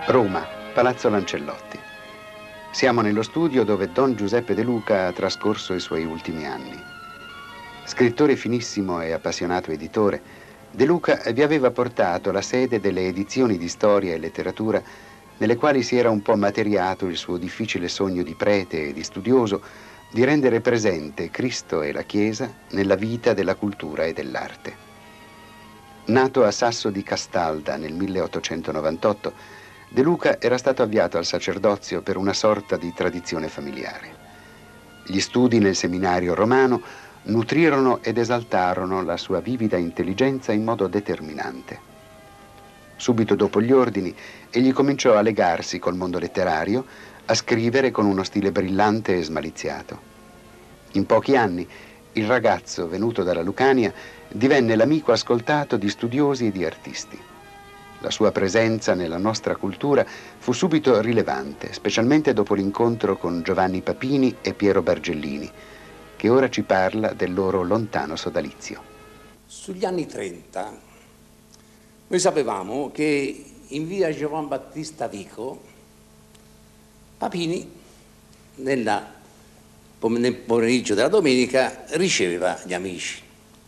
Roma, Palazzo Lancellotti. Siamo nello studio dove Don Giuseppe De Luca ha trascorso i suoi ultimi anni. Scrittore finissimo e appassionato editore, De Luca vi aveva portato la sede delle edizioni di storia e letteratura nelle quali si era un po' materiato il suo difficile sogno di prete e di studioso di rendere presente Cristo e la Chiesa nella vita della cultura e dell'arte. Nato a Sasso di Castalda nel 1898, De Luca era stato avviato al sacerdozio per una sorta di tradizione familiare. Gli studi nel seminario romano nutrirono ed esaltarono la sua vivida intelligenza in modo determinante. Subito dopo gli ordini, egli cominciò a legarsi col mondo letterario, a scrivere con uno stile brillante e smaliziato. In pochi anni, il ragazzo, venuto dalla Lucania, divenne l'amico ascoltato di studiosi e di artisti. La sua presenza nella nostra cultura fu subito rilevante, specialmente dopo l'incontro con Giovanni Papini e Piero Bargellini, che ora ci parla del loro lontano sodalizio. Sugli anni 30 noi sapevamo che in via Giovan Battista Vico Papini nel pomeriggio della domenica riceveva gli amici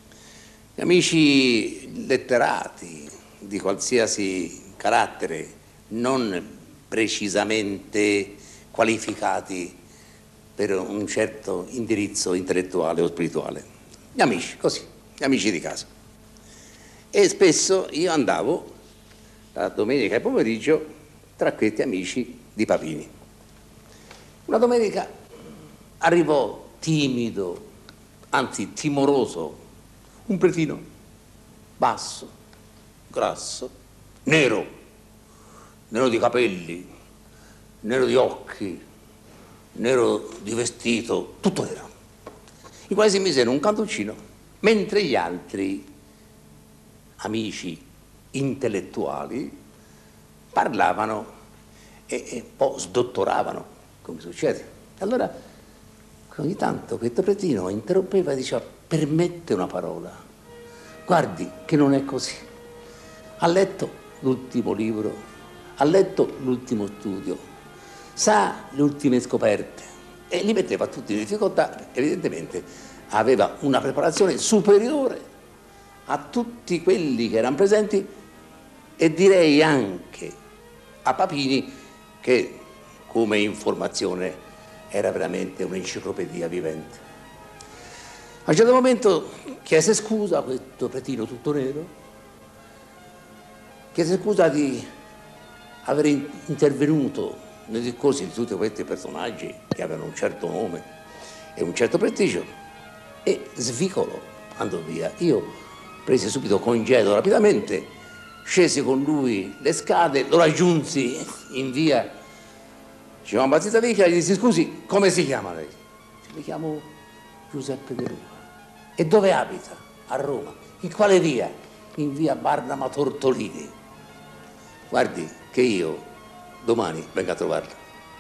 letterati di qualsiasi carattere, non precisamente qualificati per un certo indirizzo intellettuale o spirituale. Gli amici, così, gli amici di casa. E spesso io andavo la domenica pomeriggio tra questi amici di Papini. Una domenica arrivò timido, anzi timoroso, un pretino basso, grasso, nero di capelli, nero di occhi, nero di vestito, tutto nero, il quale si mise in un cantoncino, mentre gli altri amici intellettuali parlavano e un po' sdottoravano, come succede. Allora ogni tanto questo pretino interrompeva e diceva: permette una parola, guardi che non è così. Ha letto l'ultimo libro, ha letto l'ultimo studio, sa le ultime scoperte, e li metteva tutti in difficoltà. Evidentemente aveva una preparazione superiore a tutti quelli che erano presenti, e direi anche a Papini, che come informazione era veramente un'enciclopedia vivente. A un certo momento chiese scusa a questo pretino tutto nero, chiese scusa di aver intervenuto nei discorsi di tutti questi personaggi che avevano un certo nome e un certo prestigio, e svicolò, andò via. Io presi subito congedo rapidamente, scesi con lui le scale, lo raggiunsi in via Giovan Battista Vico e gli dissi: scusi, come si chiama lei? Mi chiamo Giuseppe De Luca. E dove abita? A Roma. In quale via? In via Barnaba Tortolini. Guardi che io domani vengo a trovarla.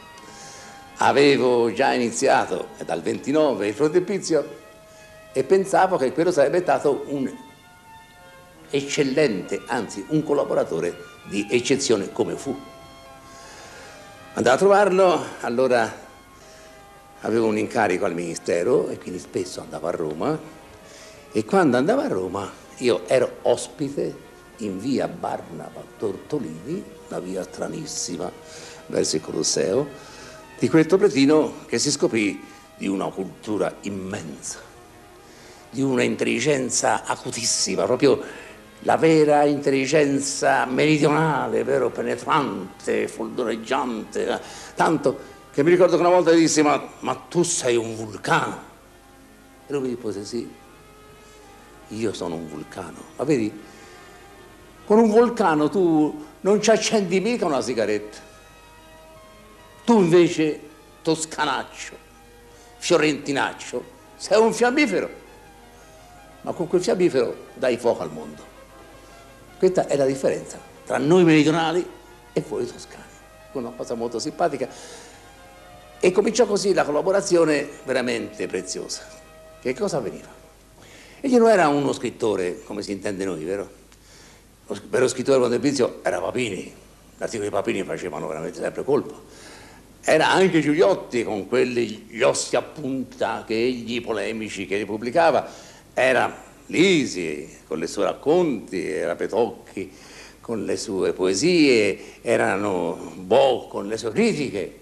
Avevo già iniziato dal 29 il frontepizio e pensavo che quello sarebbe stato un eccellente, anzi un collaboratore di eccezione, come fu. Andavo a trovarlo, allora avevo un incarico al Ministero e quindi spesso andavo a Roma, e quando andavo a Roma io ero ospite in via Barnaba Tortolini, una via stranissima verso il Colosseo, di questo pretino che si scoprì di una cultura immensa, di una intelligenza acutissima, proprio la vera intelligenza meridionale, vero, penetrante, folgoreggiante, tanto che mi ricordo che una volta gli dissi: ma tu sei un vulcano? E lui mi rispose: sì, io sono un vulcano. Ma vedi, con un vulcano tu non ci accendi mica una sigaretta. Tu invece, toscanaccio, fiorentinaccio, sei un fiammifero, ma con quel fiammifero dai fuoco al mondo. Questa è la differenza tra noi meridionali e voi toscani, una cosa molto simpatica. E cominciò così la collaborazione veramente preziosa. Che cosa avveniva? Egli non era uno scrittore come si intende noi, vero? Lo vero scrittore del frontepizio era Papini, articoli di Papini facevano veramente sempre colpo. Era anche Giuliotti con quelli gli ossi a punta che egli, polemici che pubblicava, era Lisi con le sue racconti, era Petocchi con le sue poesie, erano Bo con le sue critiche.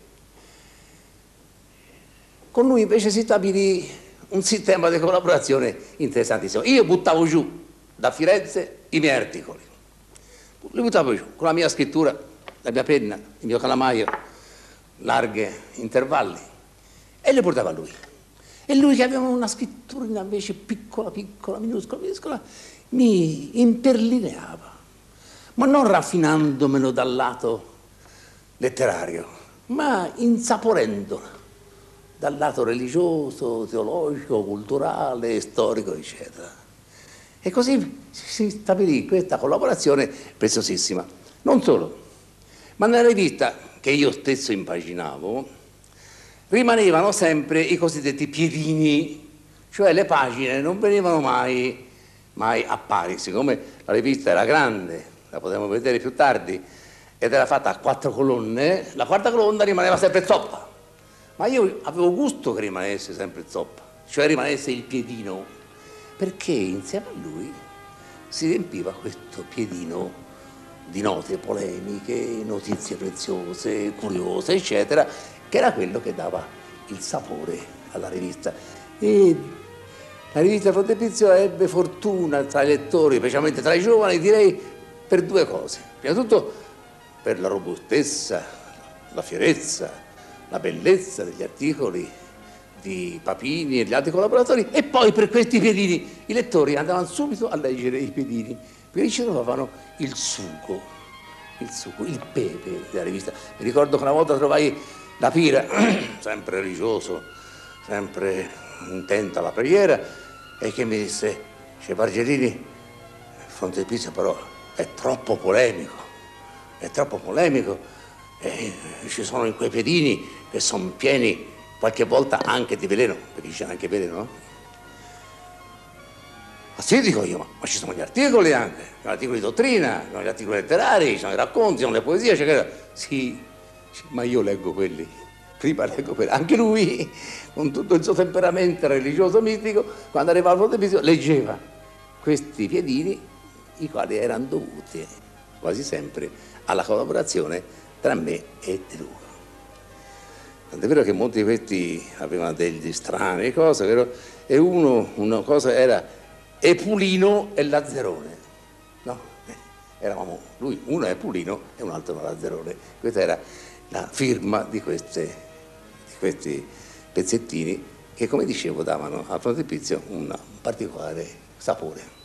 Con lui invece si stabilì un sistema di collaborazione interessantissimo. Io buttavo giù da Firenze i miei articoli, li buttavo giù con la mia scrittura, la mia penna, il mio calamaio, larghi intervalli, e li portava a lui. E lui, che aveva una scrittura invece piccola, piccola, minuscola, minuscola, mi imperlineava, ma non raffinandomelo dal lato letterario, ma insaporendola dal lato religioso, teologico, culturale, storico, eccetera. E così si stabilì questa collaborazione preziosissima. Non solo, ma nella rivista che io stesso impaginavo rimanevano sempre i cosiddetti piedini, cioè le pagine non venivano mai a pari. Siccome la rivista era grande, la potremo vedere più tardi, ed era fatta a 4 colonne, la quarta colonna rimaneva sempre zoppa. Ma io avevo gusto che rimanesse sempre zoppa, cioè rimanesse il piedino, perché insieme a lui si riempiva questo piedino di note polemiche, notizie preziose, curiose, eccetera, che era quello che dava il sapore alla rivista. E la rivista Frontepizio ebbe fortuna tra i lettori, specialmente tra i giovani, direi per 2 cose. Prima di tutto per la robustezza, la fierezza, la bellezza degli articoli di Papini e gli altri collaboratori, e poi per questi piedini. I lettori andavano subito a leggere i piedini, perché ci trovavano il sugo, il pepe della rivista. Mi ricordo che una volta trovai la Pira, sempre religioso, sempre intento alla preghiera, e che mi disse: "C'è Bargerini, Frontepizio però è troppo polemico, e ci sono in quei piedini che sono pieni qualche volta anche di veleno", perché c'è anche veleno, no? Ma sì, dico io, ma ci sono gli articoli anche, gli articoli di dottrina, gli articoli letterari, ci sono i racconti, ci sono le poesie, eccetera. Sì, ma io leggo quelli, prima leggo quelli. Anche lui, con tutto il suo temperamento religioso mistico, quando arrivava al Frontepizio leggeva questi piedini, i quali erano dovuti quasi sempre alla collaborazione tra me e De Luca. Tant'è vero che molti di questi avevano degli strani cose, vero? E una cosa era Epulino e Lazzerone, no? Eravamo, lui, uno è Epulino e un altro era Lazzerone. Questa era la firma di questi pezzettini che, come dicevo, davano al Frontepizio un particolare sapore.